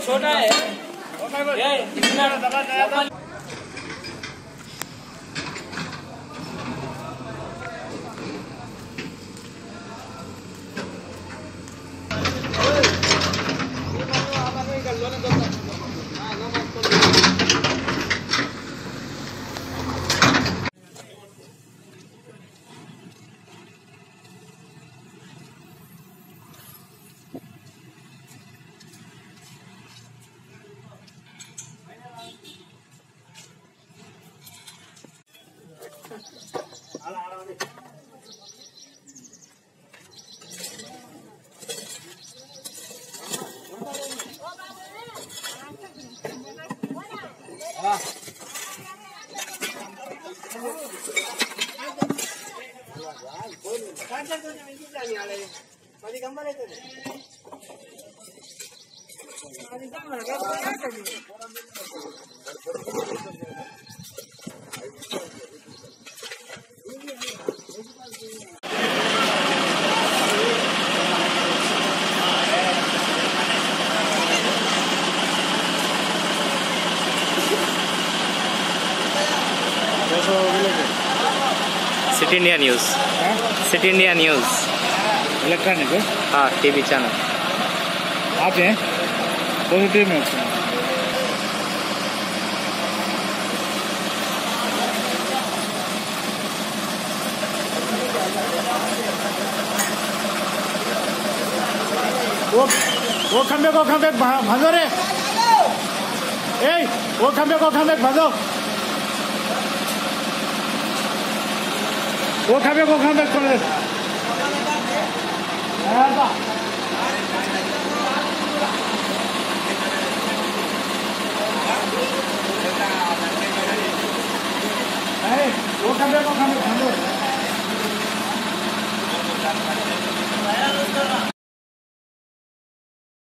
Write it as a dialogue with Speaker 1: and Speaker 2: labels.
Speaker 1: छोटा है।
Speaker 2: City India news. City India news
Speaker 3: electronic है।
Speaker 2: हाँ, टीवी चैनल।
Speaker 3: आप हैं पॉजिटिव में वो खंबे को भाजो रे। वो खंबे को भाजो। वो खंबे को खोले। वो खंबे को भाजो।